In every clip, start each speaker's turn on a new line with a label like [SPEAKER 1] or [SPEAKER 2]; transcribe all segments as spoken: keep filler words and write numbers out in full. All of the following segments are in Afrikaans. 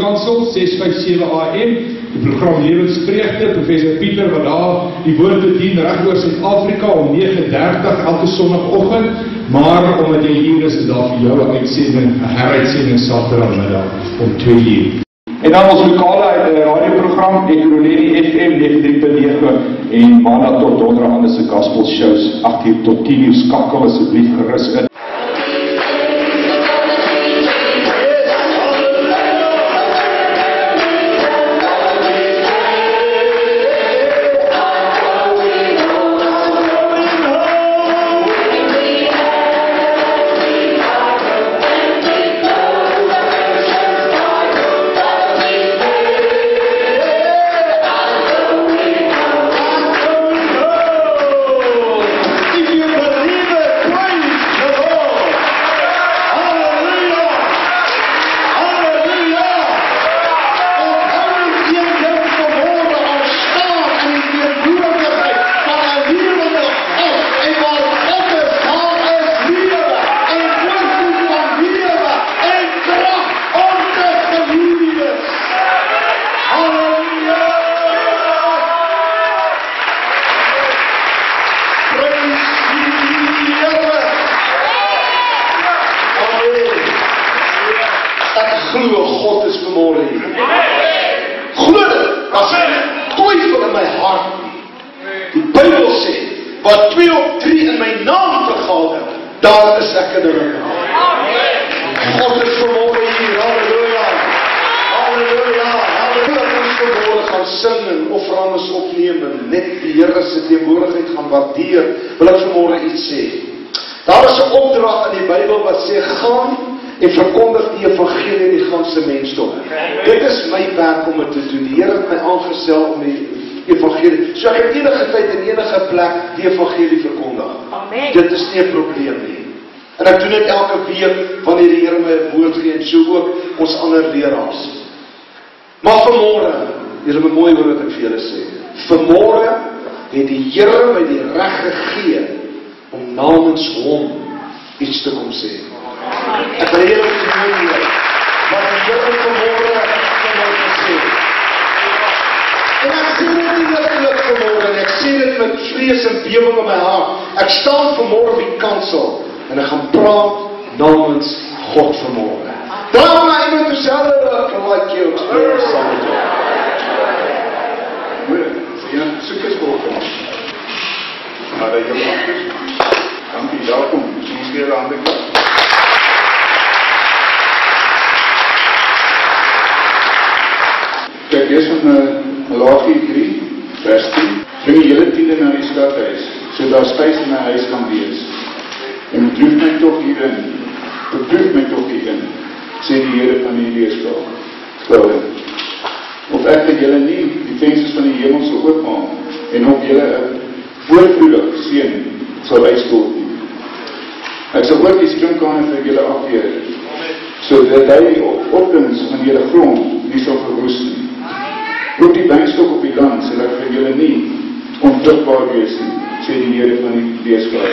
[SPEAKER 1] Kansel, ses vyf sewe A M, die program Lewensvreugde, professor Pieter wat daar die woord bedien reg oor Suid-Afrika om nege dertig elke sonnagoggend, maar omdat jy hier is, is daar vir jou 'n uitsending, 'n heruitsending Saterdagmiddag om twee uur. En dan ons lokale uh, radioprogram, Ekurhuleni F M nege drie punt nege en maandag tot donderdag aan se gospel shows agt uur tot tien uur, skakel asseblief gerus in. En verkondig die evangelie in die ganse mensdom. Dit is my werk om dit te doen. Die Here het my aangestel om die evangelie. So ek het enige tyd en enige plek die evangelie verkondig. Amen. Dit is nie 'n probleem nie. En ek doen dit elke week wanneer die Here my 'n woord gee en so ook ons ander leraars. Maar vanmôre, julle moet mooi hoor wat ek vir julle sê. Vanmôre het die Here my die reg gegee om namens hom iets te kom sê. Ek wil hier ook nie meer, maar die Here vanmôre kan my gesê. En ek sê dit nie letterlik vanmôre, en ek sê dit met vrees en bewering in my hart. Ek staan vanmôre op die kansel, en ek gaan praat namens God vanmôre. Daar my iemand te sê, ek like you, experience something. Ja, soek eens voor ons. Maar dat jy mag is, dankie, welkom, soms weer aan de kant. Kijk, eerst van uh, Malachie drie, vers tien. Bring die hele tiende na die stadhuis, so daar spijs in my huis kan wees. En beproef my toch hierin, beproef my toch hierin, sê die Here van die leerskaal. Skoude. Of ek dat julle nie die vensters van die hemel sal oopmaak, en of julle een voorvloedig seën sal uitstort nie. Ek sal ook die sprinkane vir julle afweer, so dat hy die opbrengst van julle grond nie sal verwoes nie. Ook die wynstok op die land sal ek vir julle nie onvruchtbaar wees nie, sê die Here van die leerskaal.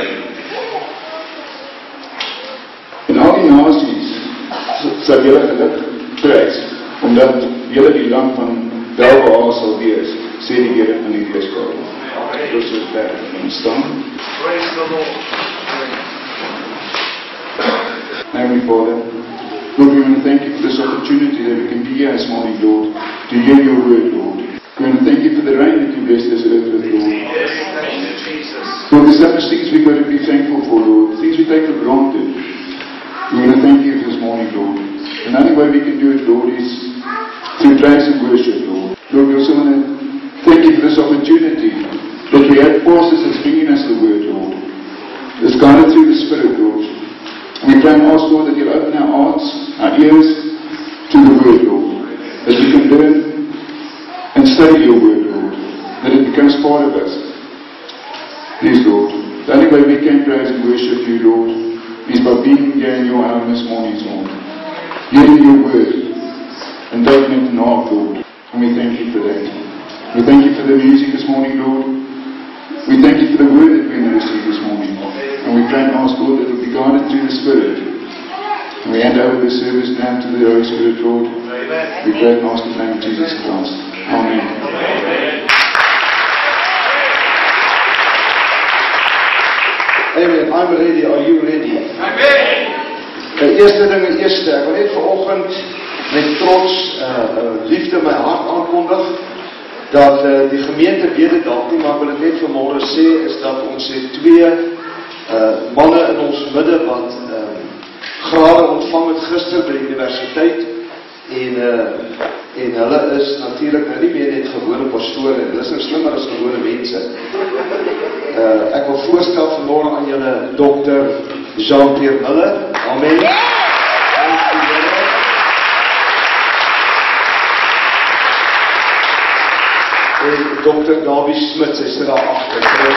[SPEAKER 1] En al die nasies sal julle geluk prys, omdat julle die land van welbehaal sal wees, sê die Here van die leerskaal. Dus is daar en staan. Praise the Lord. Heavenly Father, Lord, we want to thank you for this opportunity that we can be here this morning, Lord, to hear your word, Lord. We want to thank you for the rain that you blessed this earth with, Lord. Yes, thank you, Jesus. Lord, there's so much things we've got to be thankful for, Lord, things we take for granted. We want to thank you this morning, Lord. And the only way we can do it, Lord, is through praise and worship, Lord. Lord, we also want to thank you for this opportunity that we have pastors that's bringing us the word, Lord. It's guided through the Spirit, Lord. We pray and ask, Lord, that you'll open our hearts, our ears to the word, Lord. That we can learn and study your word, Lord. That it becomes part of us. Please, Lord. The only way we can praise and worship you, Lord, is by being here in your hour this morning, Lord. Hearing your word and taking it in our Lord. And we thank you for that. We thank you for the music this morning, Lord. We thank you for the word that we're going to receive this morning. And we pray and ask, Lord, that it will be guided through the Spirit. We hand over the service now to the Holy Spirit, Lord. We pray and ask in the name of Jesus Christ. Amen.
[SPEAKER 2] Amen. I'm ready. Are you ready?
[SPEAKER 3] Amen.
[SPEAKER 2] Die eerste ding, die eerste. Ek wil net vanoggend met trots uh, uh, liefde my hart aankondig dat uh, die gemeente weet dit dalk nie, maar ek wil dit net vanmôre sê is dat ons het twee uh, manne in ons midde wat uh, grade ontvang het gister by die universiteit en uh, en hulle is natuurlik nou nie meer net gewone pastore, hulle is nou slimmer as gewone mense. Uh, ek wil voorstel vanmôre aan julle dokter Jean-Pierre Miller. Amen. En dokter Davie Smit, sy sit daar agter.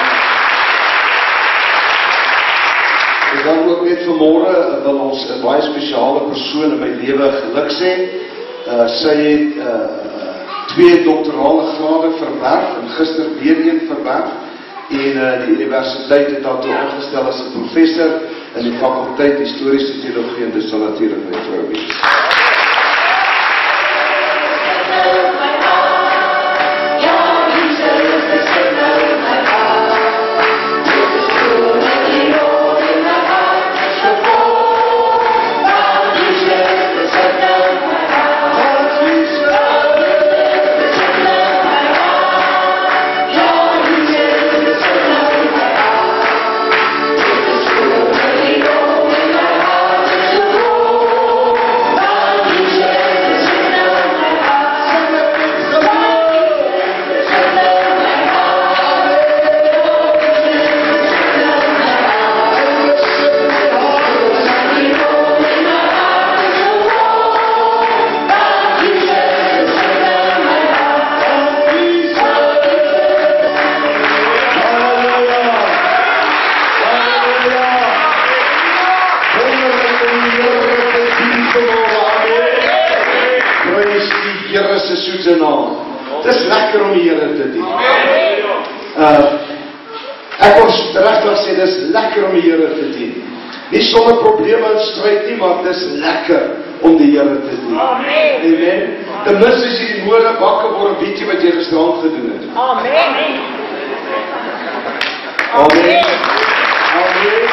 [SPEAKER 2] En dan ook net vanmôre wil ons 'n baie spesiale persoon in my lewe geluk sê. Uh, sy het uh, twee doktorale grade verwerf en gister weer een verwerf. En uh, die universiteit het haar toe aangestel as 'n professor in die fakulteit historiese teologie en dis sal natuurlik my vrou wees. Het is lekker om die Here te dien. Uh, ek wil regtig sê, dit is lekker om die Here te dien. Nie sonder probleme en stryd nie, maar dit is lekker om die Here te dien. Amen. Amen. Ten minste as jy die moorde wakker word, weet jy wat jy gisterand gedoen het.
[SPEAKER 3] Amen.
[SPEAKER 2] Amen. Amen.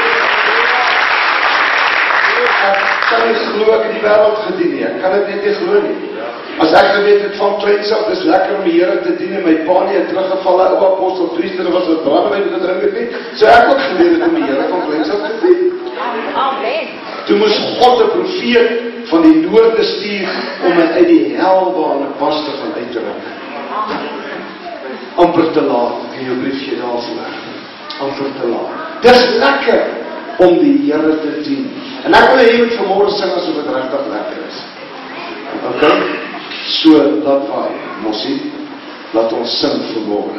[SPEAKER 2] Ek kan nie glo ek in die wêreld gedien nie. Ek kan dit net nie glo nie. As ek geweet het van kleins af, dis lekker om die Here te dien en my pa nie het teruggeval, ou apostel priester was wat brandewyn gedrink het nie, so ek ook geweet het om die Here van kleins af te dien.
[SPEAKER 3] Amen.
[SPEAKER 2] Toe moes God 'n profeet van die noorde stuur om my uit die helbane pas te gaan uitdruk. Amper te laat, in jou briefje daarvoor. Amper te laat. Dis lekker om die Here te dien. En ek wil hê met vanmôre sing asof dit regtig lekker is. Okay? So, laat vaai, mossie, laat ons sing vanmôre.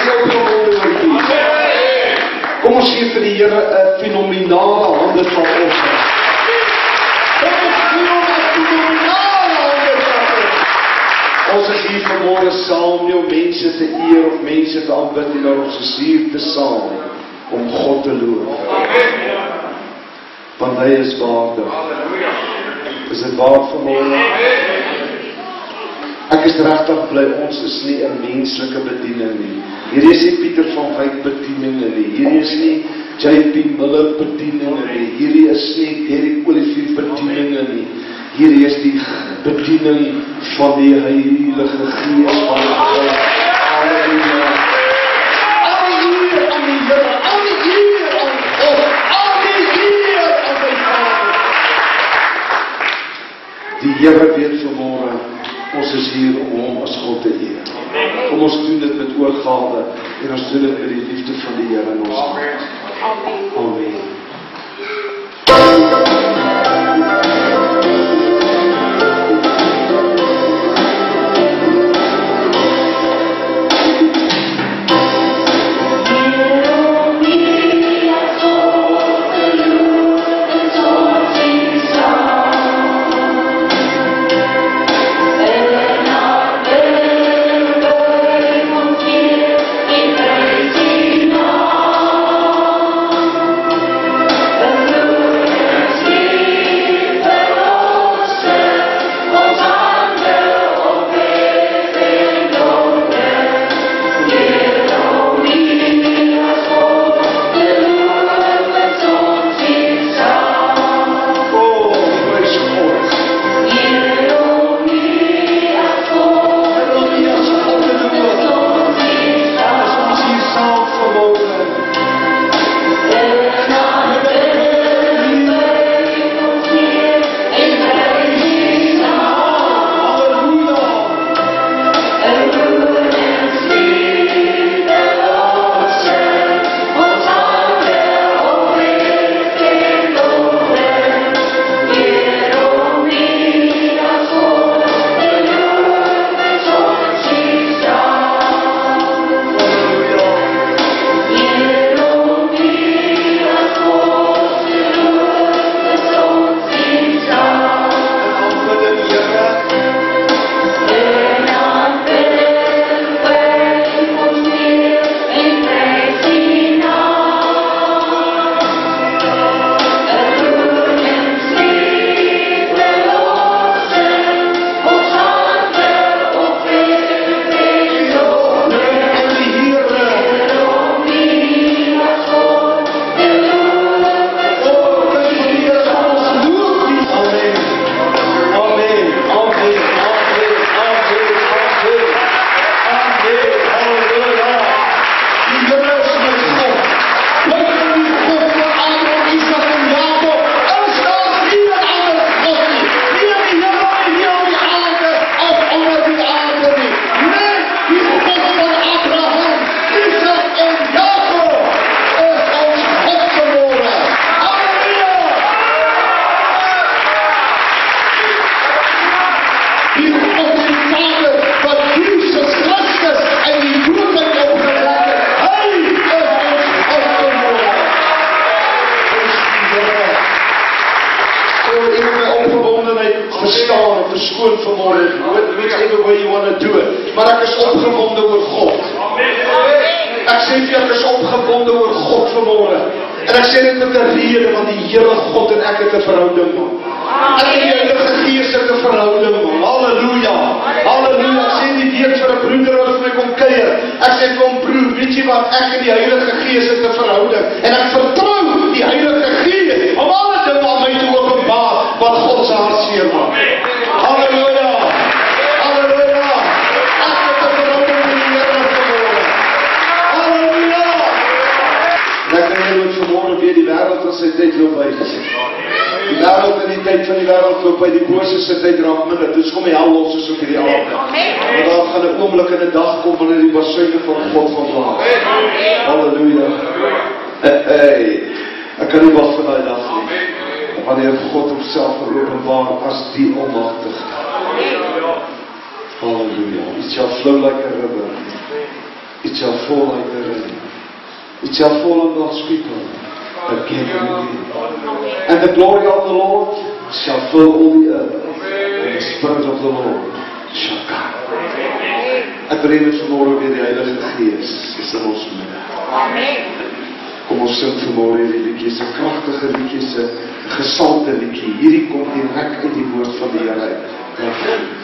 [SPEAKER 2] jy opgewonde oor iets? Kom ons gee vir die Here 'n fenominale hande van ons. Kom ons gee hom 'n fenominale hande van ons. Ons is hier vanmôre saam nie om mense te eer of mense te aanbid nie, maar ons is hier te saam om God te loof. Want hy is waardig. Is dit waar vanmôre? Ek is regtig bly, ons is nie 'n menslike bediening nie. Hierdie is nie Pieter van Wyk bedieninge nie. Hierdie is nie J P Miller bedieninge nie. Hierdie is nie Derek Olivier bedieninge nie. Hierdie is die bediening van die Heilige Gees van God. Halleluja. Al die eer aan die Here, al die eer aan God, al die eer aan sy Vader. Die Here weet vanmôre, ons is hier om hom as God te eer. Kom ons doen dit met oorgawe en ons doen dit met die liefde van die Here in ons hart. Amen. It shall fall like the rain. It shall fall on God's people again and again. And the glory of the Lord shall fill all the earth. And the Spirit of the Lord shall come. Ek bring dit vanmorgen weer die Heilige Gees is in ons midde.
[SPEAKER 3] Amen.
[SPEAKER 2] Kom ons sing vanmorgen die liedjie, is 'n kragtige liedjie, is 'n gesalte liedjie. Hierdie kom direk uit die woord van die Here uit.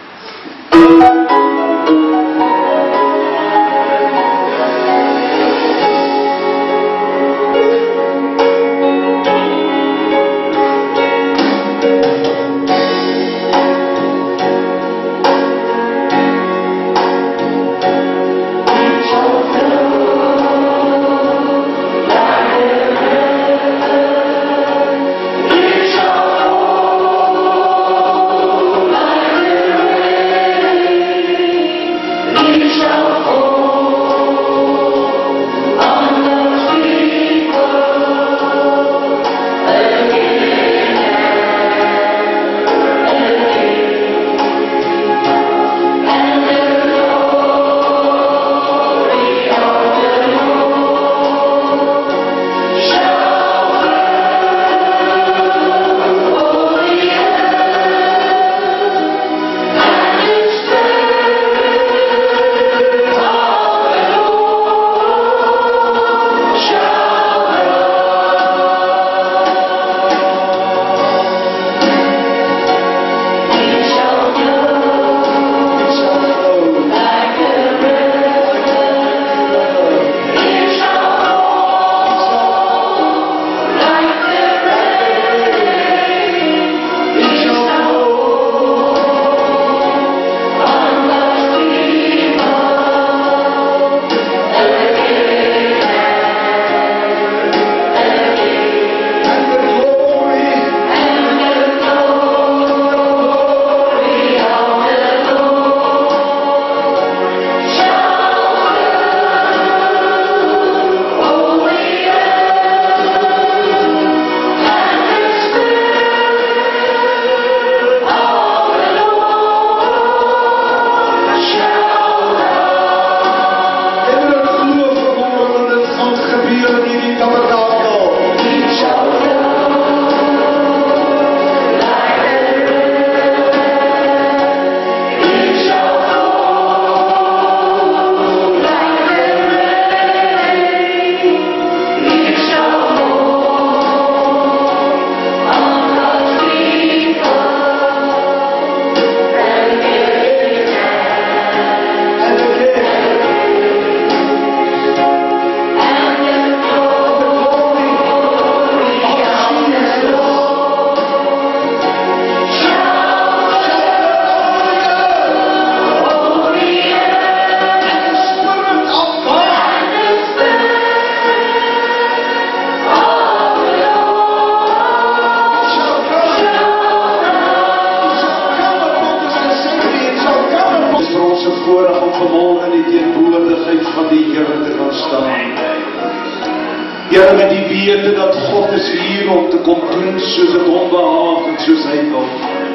[SPEAKER 2] Here, met die wete dat God is hier om te kom doen soos het hom behaag en soos hy wil.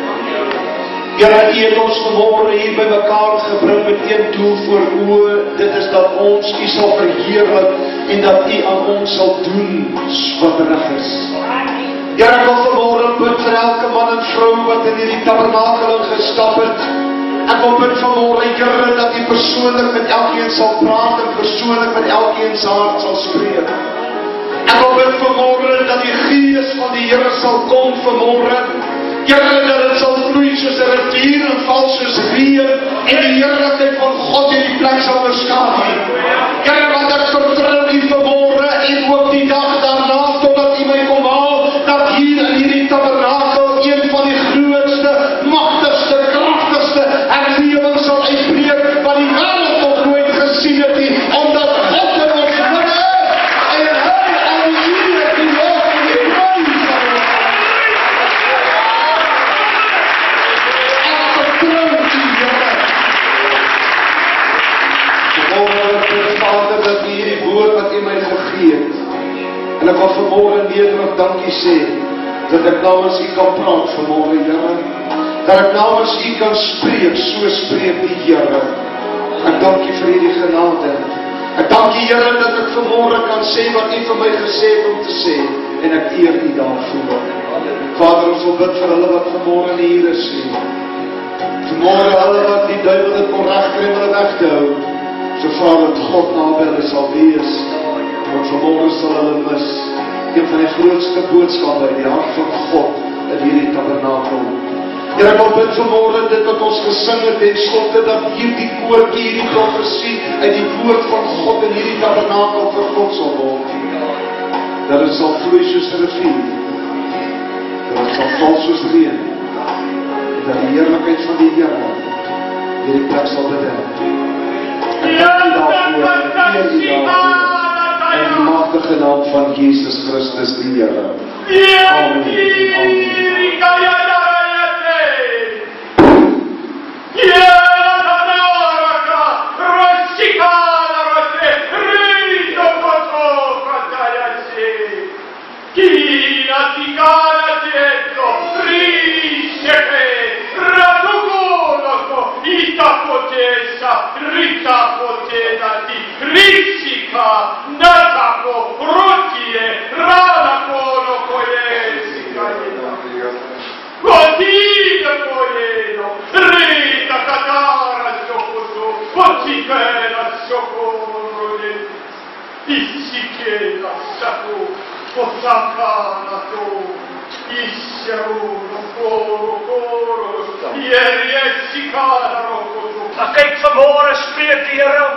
[SPEAKER 2] Here, U het ons vanmorgen hier by mekaar gebring met een doel voor oë, dit is dat ons U sal verheerlik en dat U aan ons sal doen wat reg is. Here, ek wil vanmorgen bid vir elke man en vrou wat in hierdie tabernakel gestap het. Ek wil bid vanmorgen, Here, dat U persoonlik met elkeen sal praat en persoonlik met elkeen se hart sal spreek. Ek wil bid vanmorgen dat die Gees van die Here sal kom vanmorgen. Here, dat het sal vloei soos 'n rivier en val soos reën en die heerlikheid van God in die plek sal verskyn. Here, want ek vertrou U vanmorgen en ook die dag daarna totdat U my kom haal, dat hier in hierdie tabernakel een van die grootste, magtigste, kragtigste herlewing sal uitbreek wat die wêreld nog nooit gesien het nie, omdat God in ons midde is en hy al die eer, die lof en die prys sal hê. Ek vertrou U, Here. Vanmorgen, Vader, dat U hierdie woord wat U my gegee het, en ek wil vanmorgen nederig dankie sê, dat ek namens U kan praat vanmorgen, Here. Dat ek namens U kan spreek, so spreek die Here. Ek Ek dank U vir hierdie genade. Ek dank U, Here, dat ek vanmôre kan sê wat U vir my gesê het om te sê, en ek eer U daarvoor. Vader, ons wil bid vir hulle wat vanmôre nie hier is nie. Vanmôre hulle wat die duiwel dit kon regkry om hulle weg te hou. So Vader, dat God naby hulle sal wees, want vanmôre sal hulle mis een van die grootste boodskappe in die hart van God in hierdie tabernakel. Here, ek wil bid vanmôre dit wat ons gesing het en slotte, dat hierdie koortjie, hierdie profesie uit die woord van God in hierdie tabernakel vir God sal word. Dat het sal vloei soos 'n rivier, dat het sal val soos reën, en dat die heerlikheid van die Here hierdie plek sal bedek. Ek dank U daarvoor, ek eer U daarvoor, in die magtige naam van Jesus Christus die Here. Amen. Amen.
[SPEAKER 4] Kyk, vanmôre spreek die Here.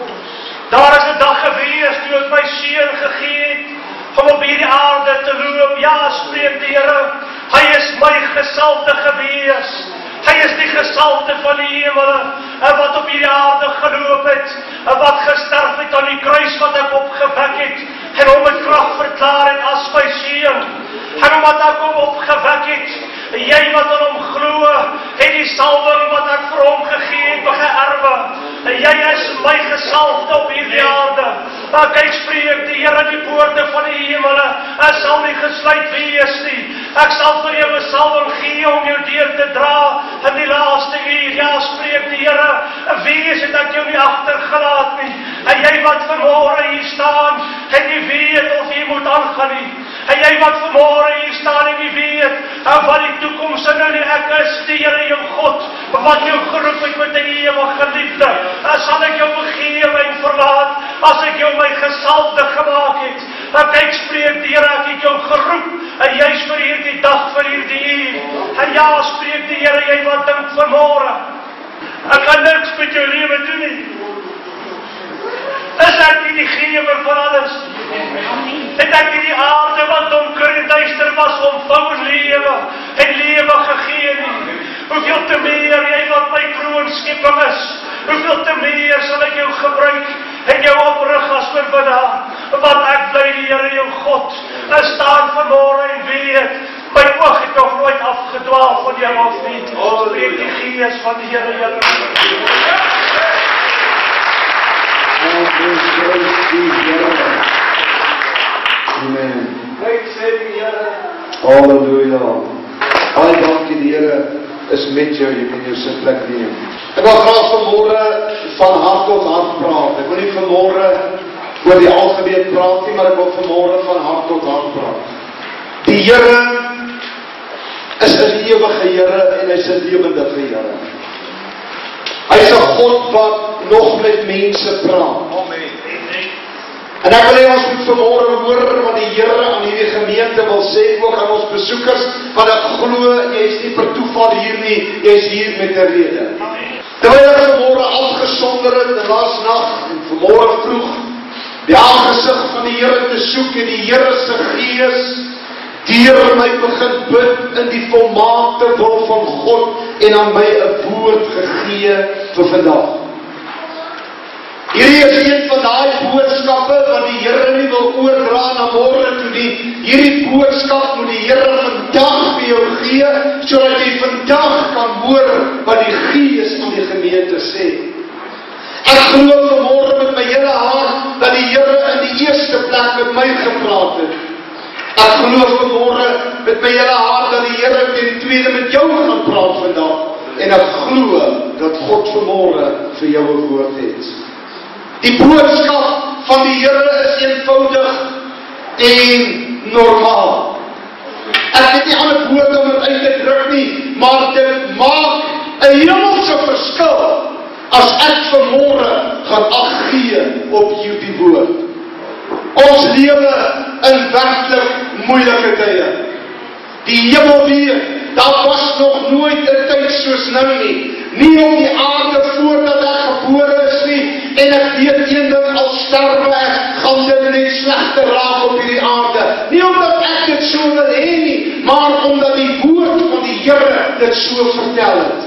[SPEAKER 4] Daar is 'n dag gewees toe ek my seun gegee het om op hierdie aarde te loop. Ja, spreek die Here. Hy is my gesalfde gewees. Hy is die gesalfde van die hemele, en wat op hierdie aarde geloop het, en wat gesterf het aan die kruis wat ek opgewek het, en hom met krag verklaar het as my seun. En omdat ek hom opgewek het, jy wat aan hom glo, het die salwing wat ek vir hom gegee het geërwe. Jy is my gesalfde op hierdie aarde. Maar kyk, spreek die Here, die poorte van die hemele, en sal nie gesluit wees nie. Ek sal vir jou 'n salwing gee om jou deur te dra in die laaste uur. Ja, spreek die Here, wees het ek jou nie agtergelaat nie. En jy wat vanmôre hier staan, en nie weet of jy moet aangaan nie. En jy wat vanmôre hier staan en nie weet, en wat die toekoms nou nie, ek is die Here jou God, wat jou geroep het met 'n ewige liefde. En sal ek jou vergewe en verlaat, as ek jou my gesalfde gemaak het. En kyk, spreek die Here, ek het jou geroep, en jy's vir hierdie dag, vir hierdie uur. En ja, spreek die Here, jy wat dink vanmôre, ek kan niks met jou lewe doen nie. Is ek nie die gewer van alles? Het ek nie die aarde wat donker en duister was ontvang en lewe, en lewe gegee nie? Hoeveel te meer, jy wat my kroonskepping is, hoeveel te meer sal ek jou gebruik, en jou oprig as oorwinnaar, want ek bly die Here jou God, en staan vanmôre en weet, my oog het nog nooit afgedwaal van jou af nie. Spreek die Gees van die Here julle.
[SPEAKER 2] Amen.
[SPEAKER 4] Kyk, sê die Here.
[SPEAKER 2] Halleluja. Baie dankie, die Here is met jou, jy kan jou sitplek neem. Ek wil graag vanmôre van hart tot hart praat. Ek wil nie vanmôre oor die algemeen praat nie, maar ek wil vanmôre van hart tot hart praat. Die Here is 'n ewige Here en hy's 'n lewendige Here. Hy is 'n God wat nog met mense praat.
[SPEAKER 4] Amen.
[SPEAKER 2] En ek wil hê ons moet vanmôre hoor wat die Here aan hierdie gemeente wil sê, ook aan ons besoekers, want ek glo, jy is nie per toeval hier nie, jy is hier met 'n rede. Terwyl ek vanmôre afgesonder het, laas nag, en vanmôre vroeg, die aangesig van die Here te soek, en die Here se Gees deur my begin bid in die volmaakte wil van God, en aan my 'n woord gegee vir vandag. Hierdie is een van daai boodskappe wat die Here nie wil oordra na môre toe nie. Hierdie boodskap moet die Here vandag vir jou gee, sodat jy vandag kan hoor wat die Gees aan die gemeente sê. Ek glo vanmôre met my hele hart dat die Here in die eerste plek met my gepraat het. Ek glo vanmôre met my hele hart dat die Here ten tweede met jou gaan praat vandag. En ek glo dat God vanmôre vir jou 'n woord het. Die boodskap van die Here is eenvoudig en normaal. Ek het nie ander woorde om het uit te druk nie, maar dit maak 'n hemelse verskil as ek vanmôre gaan ag gee op hierdie woord. Ons lewe in werklik moeilike tye. Die hemel weet, daar was nog nooit 'n tyd soos nou nie. Nie op die aarde voordat ek gebore is nie, en ek weet een ding, al sterwe ek, gaan dit net slegter raak op hierdie aarde. Nie omdat ek dit so wil hê nie, maar omdat die woord van die Here dit so vertel het.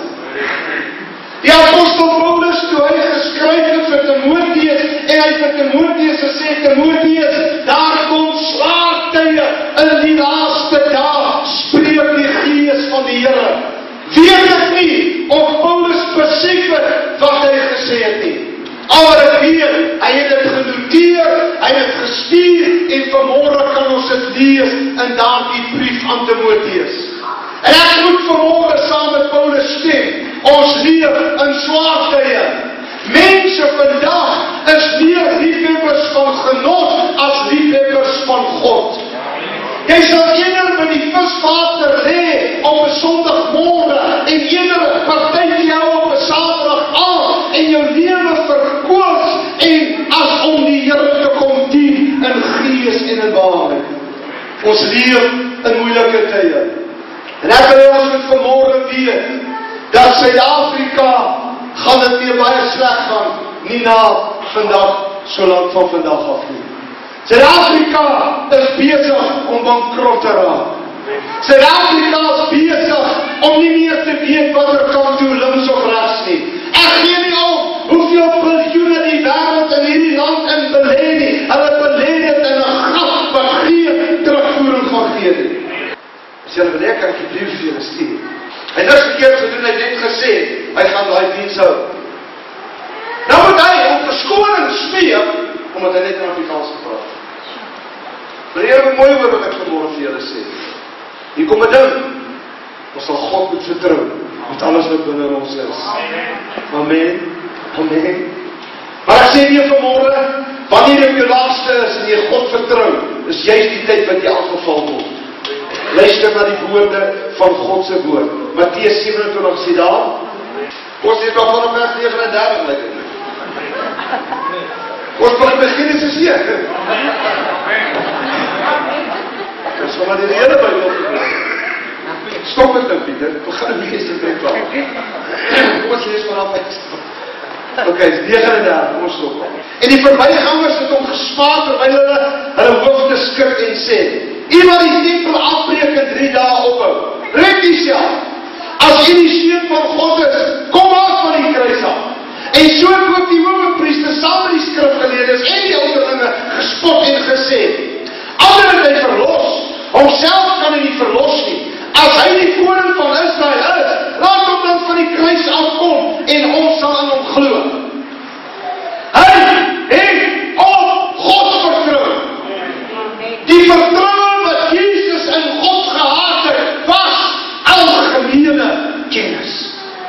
[SPEAKER 2] Die apostel Paulus, toe hy geskryf het vir Timoteus, en hy vir Timoteus gesê, Timoteus, daar kom swaar tye in die laaste dae, spreek die Gees van die Here. Weet ek nie, of Paulus besef het wat hy gesê het nie. Al wat ek weet, hy het dit genoteer, hy het het gestuur, en vanmôre kan ons dit lees in daardie brief aan Timoteus. En ek moet vanmôre saam met Paulus stem, ons leef in swaar tye. Mense vandag is meer liefhebbers van genot as liefhebbers van God. Jy sal eerder by die viswater lê op 'n Sondagmôre en eerder partytjie hou op 'n Saterdag aand en jou lewe verkoop en as om die Here te kom dien in gees en in waarheid. Ons leef in moeilike tye. En ek wil ons met vanmôre weet dat Suid-Afrika gaan dit weer baie sleg gaan, nie na vandag, so lank van vandag af nie. Suid-Afrika is besig om bankrot te raak. Suid-Afrika is besig om nie meer te weet wat er kan toe links of regs nie. Ek gee nie om hoeveel biljoene die wêreld in hierdie land in belê nie. Hulle belê dit in 'n gat wat geen terugvoering gaan gee nie. As julle wil, kan ek die brief vir julle stuur. Hy het niks verkeerd gedoen, hy het net gesê, hy gaan daai diens hou. Nou moet hy om verskoning smeek, omdat hy net in Afrikaans gepraat. Meneer, moet mooi hoor wat ek vanmôre vir julle sê. Hier kom 'n ding, ons sal God moet vertrou, met alles wat binne ons is. Amen, amen. Maar ek sê weer vanmôre, wanneer jy op jou laagste is en jy God vertrou, is juist die tyd wat jy aangeval word. Luister na die woorde van God se woord. Matteus sewe en twintig sê daar, ons het nog vanaf vers nege en dertig lyk dit. Ons begin by Genesis een. Dit is maar die hele Bybel. Stop met nou, Pieter. We gaan nie eens te klaar. Kom ons lees vanaf uit. Oké, nege en dertig, kom ons stop. En die verbygangers het hom gespaar terwyl hulle hulle hoofde skud en sê, iemand die tempel afbreek en drie dae ophou. Red jouself. As jy die seun van God is, kom af van die kruis af. En so het ook die hoofpriester saam met die skrifgeleerdes en die ouderlinge gespot en gesê, ander het hy verlos, homself kan hy nie verlos nie. As hy die koning van Israel is, laat hom dan van die kruis afkom en ons sal aan hom glo. Hy het op God vertrou. Die vertroue wat Jesus in God gehad het, was algemene kennis.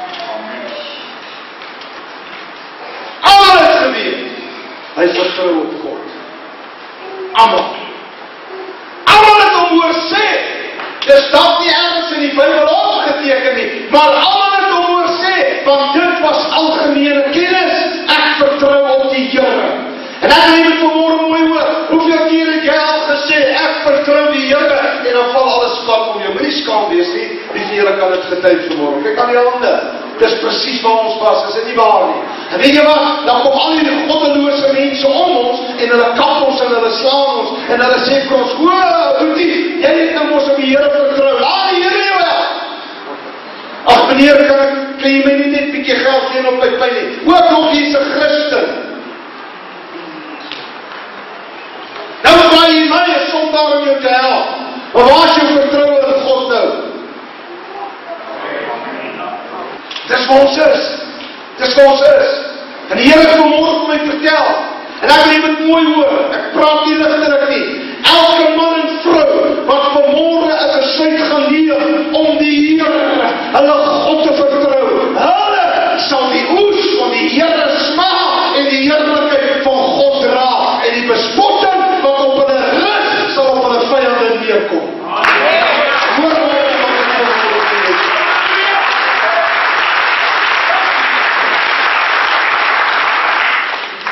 [SPEAKER 2] Almal het geweet, hy vertrou op God. Almal. Almal het hom hoor sê, dis dalk nie ergens in die Bybel opgeteken nie, maar almal het hom hoor sê, want dit was algemene kennis, ek vertrou op die Here. En ek wil net vanmôre mooi hoor, hoeveel keer het jy al gesê, ek vertrou die Here, en dan val alles plat om jou. Moenie skaam wees nie, die Here kan dit getuig vanmôre. Kyk aan die hande, dis presies waar ons was, is dit nie waar nie. En weet jy wat, dan kom al die goddelose mense om ons, en hulle kap ons en hulle slaan ons, en hulle sê vir ons, hoor, Boetie, jy het nou ons op die Here vertrou, laat die Here jou help. Ag meneer, kan, ek, kan jy my nie net bietjie geld gee op my pyn nie, ook nog jy is 'n Christen. Nou vraag jy my een sondaar om jou te help, maar waar is jou vertrouwe in God nou? Dis wat ons is, dis wat ons is, en die Here het vanmôre vir my vertel, en ek wil jy met mooi hoor, ek praat nie ligtelik nie, elke man en vrou, wat vanmôre 'n besluit gaan neem, om die Here, hulle God te vertrou, hulle sal die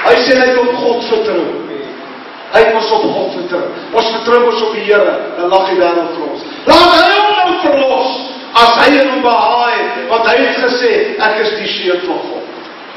[SPEAKER 2] Hy sê hy het op God vertrou. Hy het ons op God vertrou. Ons vertrou ons op die Here, dan lag die wêreld vir ons. Laat hy hom nou verlos, as hy in hom behaai, want hy het gesê, ek is die seun van God.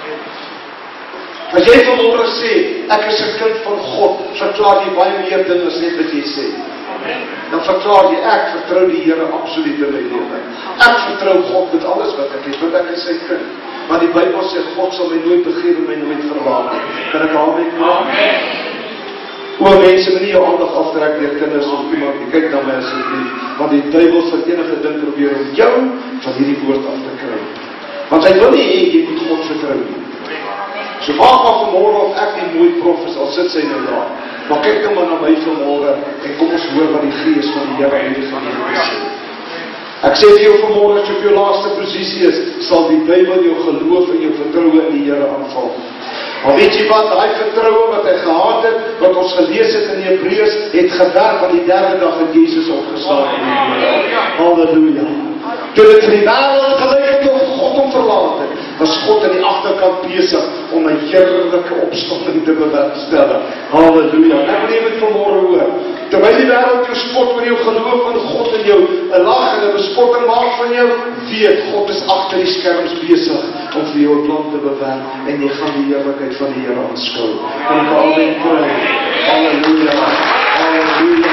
[SPEAKER 2] As jy vanmôre sê, ek is 'n kind van God, verklaar jy baie meer dinge as net wat jy sê. Dan verklaar jy, ek vertrou die Here absoluut in my lewe. Ek vertrou God met alles wat ek het, want ek is sy kind. Maar die Bybel sê, God sal my nooit begewe, my nooit verlaat nie. Kan ek amen? Amen. O mense, moet nie jou aandag aftrek deur kinders of iemand nie. Kyk na my asseblief, want die duiwel sal enige ding probeer om jou van hierdie woord af te kry. Want hy wil nie hê jy moet God vertrou nie. So maak maar vanmôre of ek nie mooi prof is, al sit sy nou daar. Maar kyk nou maar na my vanmôre en kom ons hoor wat die Gees van die Here hierdie van hierdie sê. Ek sê vir jou vanmôre, as jy op jou laaste posisie is, sal die duiwel jou geloof en jou vertroue in die Here aanval. Maar weet jy wat, daai vertroue wat hy gehad het, wat ons gelees het in Hebreërs, het gewerk van die derde dag het Jesus opgestaan. Halleluja. Toe dit vir die wêreld gelyk het of God hom verlaat het, was God aan die agterkant besig om 'n heerlike opstanding te bewerkstellig. Halleluja. Ek wil net vanmôre hoor, terwyl die wêreld jou spot oor jou geloof in God en jou 'n lag en 'n bespotting maak van jou, weet God is agter die skerms besig om vir jou 'n plan te bewerk en jy gaan die heerlikheid van die Here aanskou. En ek amen kry. Halleluja. Halleluja.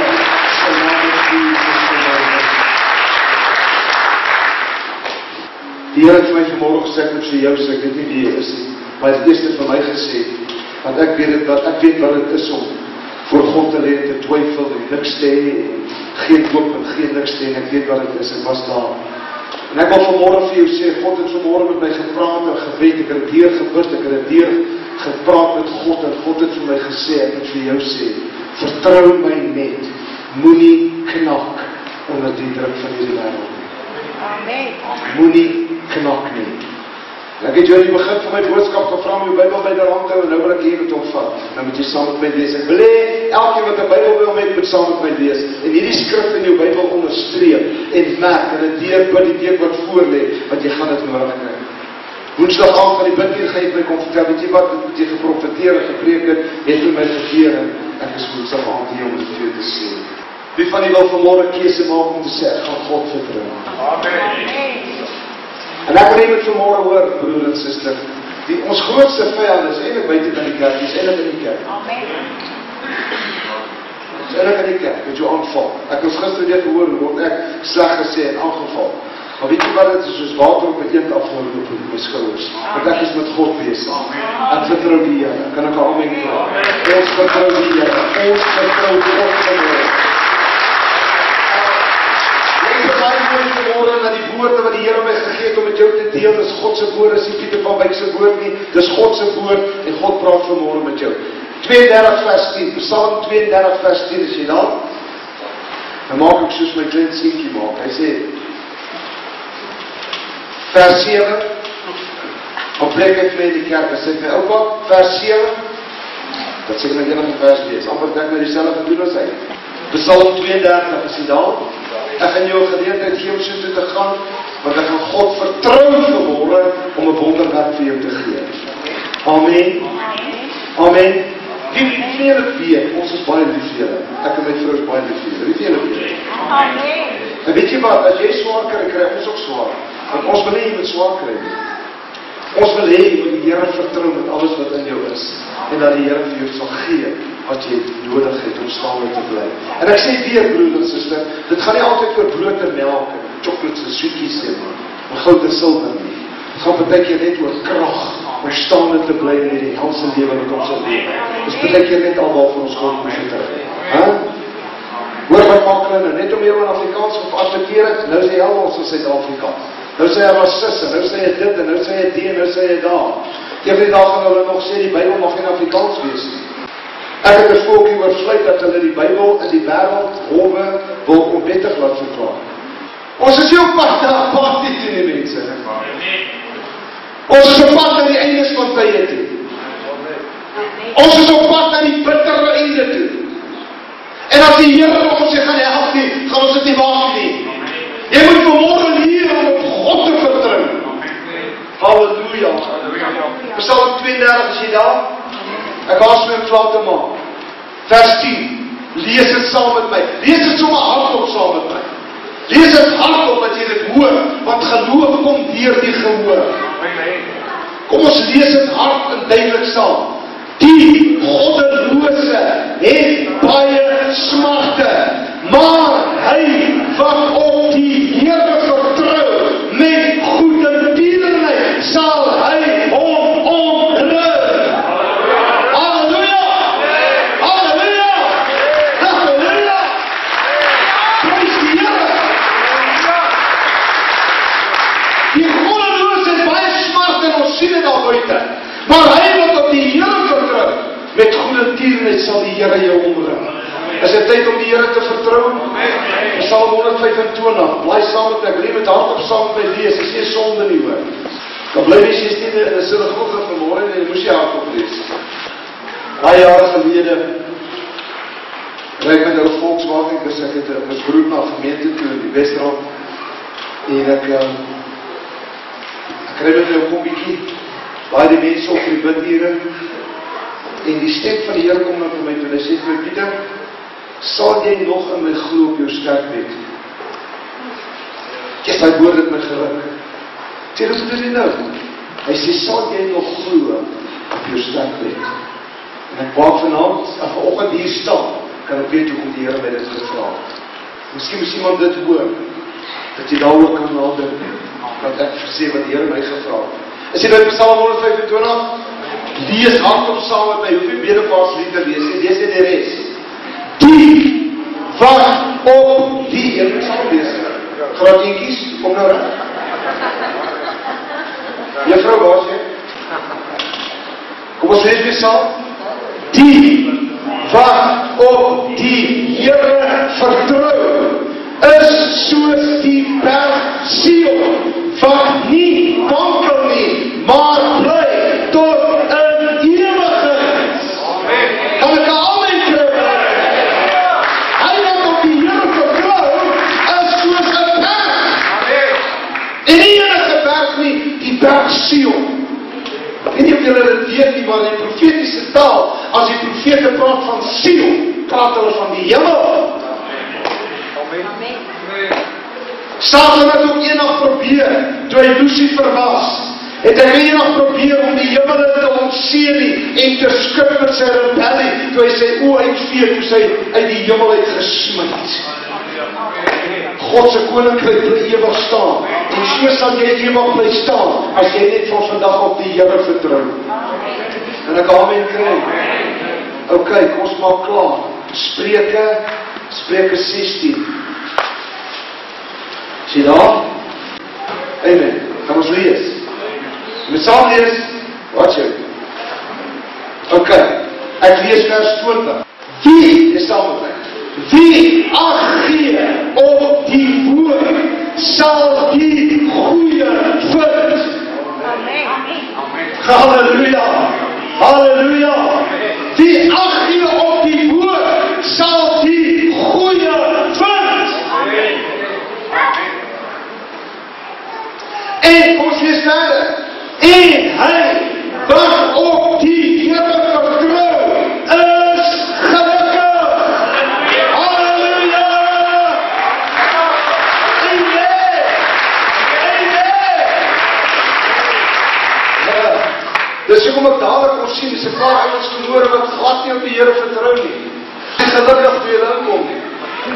[SPEAKER 2] Die Here het vir my vanmôre gesê, ek moet vir jou sê, ek weet nie wie jy is nie, maar hy het eerste vir my gesê, want ek weet het, wat, ek weet wat het is om voor God te leer, te twyfel, en niks te hê, en geen hoop, en geen niks te hê, en ek weet wat het is, ek was daar. En ek wil vanmôre vir jou sê, God het vanmôre met my gepraat, en gebed, ek het deur gebid, ek het deur gepraat met God, en God het vir my gesê, ek moet vir jou sê, vertrou my net, moenie knak onder die druk van hierdie wêreld.
[SPEAKER 3] Amen.
[SPEAKER 2] Moenie knak nie. Ek het jou in die begin van my boodskap gevra om jou Bybel by die hand te hou, en nou wil ek hier met omvat. Nou moet jy saam met my lees. Ek wil hê, elkeen wat 'n Bybel wil met, moet saam met my lees. En hierdie skrif in jou Bybel onderstreep, en merk, en dit deur by die week wat voor lê, want jy gaan dit nodig kry. Woensdag aand van die bidtijd gaan jy my kom vertel, weet jy wat, het jy geprofeteer en gepreek het, het vir my verkeer, en ek is woensdag aand hier om dit vir jou te sê. Wie van die wil vanmôre keuse maak om te sê, ek gaan God vertrou.
[SPEAKER 3] Amen.
[SPEAKER 2] En ek wil net met vanmôre hoor, broer en suster, die ons grootste vyand is eintlik buite in die kerk, is eintlik in die kerk.
[SPEAKER 3] Amen.
[SPEAKER 2] Is eintlik in die kerk, met jou aanval. Ek het gister net gehoor, word ek sleg gesê en aangeval. Maar weet jy wat, het is soos water op 'n eend afgeloop op my skouers. Want ek is met God besig. Ek vertrou die Here. Kan ek amen kry? Ons vertrou die Here. Ons vertrou God vanmôre. Na die woorde wat die Here my gegee het om met jou te deel, dis God se woord, is nie Pieter van Wyk se woord nie, dis God se woord, en God praat vanmôre met jou. twee en dertig vers tien, Psalm twee en dertig vers tien, is jy daar? Dan maak ek soos my klein seentjie maak, hy sê, vers sewe, op plek het my in die kerk, hy sê my, oupa, vers sewe, dat sê my enige vers wees, amper ek my die selfe doen as hy. Psalm twee en dertig, is jy daar? Ek gaan jou geleentheid gee om so toe te gaan, want ek gaan God vertrou vanmôre om 'n wonderwerk vir jou te gee. Amen. Amen. Wie wie julle weet, ons is baie lief vir julle. Ek en my vrou is baie lief vir julle. Wie julle weet.
[SPEAKER 3] Amen.
[SPEAKER 2] En weet jy wat, as jy swaar kry, kry ons ook swaar. Want ons wil nie jy moet swaar kry nie. Ons wil hê jy moet die Here vertrou met alles wat in jou is. En dat die Here vir jou sal gee wat jy nodig het om staande te bly. En ek sê weer, broer en suster, dit gaan nie altyd oor brood en melk en chocolates en sweeties sê man, en goud en silwer nie. Dit gaan baie keer net oor krag om staande te bly in hierdie helse lewe wat ons leef. Dis baie keer net alwaar vir ons God moet terug. Hè? Hoor wat maak hulle nou? Net om jou in Afrikaans geadverteer het, nou is hy al ons in Suid-Afrika. Nou sê hy rassiste, nou sê hy dit en nou sê hy die en nou sê hy daar. Eendag dag gaan hulle nog sê die Bybel mag geen Afrikaans wees nie. Ek het 'n volkie oorvlei dat hulle die Bybel in die wêreld howe wil onwettig laat verklaar. Ons is nie op pad na apartheid toe nie, mense. Ons is op pad na die eindes van tye toe. Ons is op pad na die bittere einde toe. En as die Here ons nie gaan help nie, gaan ons dit nie maak nie. Jy moet vanmôre leer om op God te vertrou. Halleluja. Psalm twee en dertig, is jy daar? Ek haas my om klaar te maak. Vers tien. Lees dit saam met my. Lees dit sommer hardop saam met my. Lees dit hardop dat jy dit hoor, want geloof kom deur die gehoor. Kom ons lees dit hard en duidelik saam. Die goddelose het baie smarte, maar hy wat op die Here vertrou met goedertierenheid sal hy hom ontrou. Halleluja! Halleluja! Halleluja! Prys die Here! Die goddelose het baie smarte en ons sien dit daar buite. Maar hy wat op die Here vertrou, met goedertierenheid sal die Here jou omring. Is dit tyd om die Here te vertrou? Psalm honderd vyf-en-twintig, blaai saam met ek, lief met hart op saam met my lees, is nie sonde nie hoor. Dan bly nie sestien in een synagoge vanmorgen en jy moes jy hart op lees. Baie jare gelede, reik met ou Volkswagen, dus ek het een broer na gemeente toe in die Westraat, en ek, um, ek kry met jou kombietjie, waar die mense op die bidure, en die stem van die Here kom na vir my toe, en hy sê vir my, Pieter, sal jy nog in my glo op jou sterkbed? Yes, hy woord het my geruk. Sê, wat doen jy nou? Hy sê, sal jy nog glo op jou sterkbed? En ek waak vanavond, en vanoggend hier staan, kan ek weet hoe die Here my dit gevra. Miskien moes iemand dit hoor, dat jy daar ook kan nadink, want ek sê wat die Here my gevra. Is jy nou Psalm honderd vyf-en-twintig? Lees hardop saam met my, hoeveel bedevaars lied te lees, en lees dit die res. Die wat op die, en ek sal lees, graadiekies, kom nou reg. Juffrou, waar is jy? Kom ons lees weer saam. Die wat op die Here vertrou, is soos die berg Sion, wat nie wankel nie, maar bly tot in ewigheid. Kan ek al in kry? Hy wat op die Here vertrou, is soos 'n berg. En nie enige berg nie, die berg Sion. Ek weet nie of julle dit weet nie, maar in die profetiese taal, as die profete praat van Sion, praat hulle van die hemel. Amen. Satan het ook eendag probeer, toe hy Lucifer was, het hy eendag probeer om die hemel te ontseën en te skip met sy rebellie, toe hy sy oë uitvee, toe sy uit die hemel uit gesmit. God se koninkryk bly ewig staan, en so sal jy ewig bly staan, as jy net van vandag op die Here vertrou. En ek amen kry. Ok, kom ons maak klaar. Spreuke, Spreuke sestien. Sien daar? Amen. Kan ons lees? Met saam lees, wat jy? Ok, ek lees vers twintig. Wie is saam met my? Wie ag gee op die woord, sal die goeie vind. Halleluja! Halleluja! Wie ag gee op die woord, sal die goeie vind. En kom ons lees verder. En hy wat op die Here vertrou, is gelukkig. Halleluja! Amen! Amen! Ja, dis hoekom ek dadelijk ons sien, dis 'n paar ouens verloor wat glad nie op die Here vertrou nie. En gelukkig toe hulle inkom nie.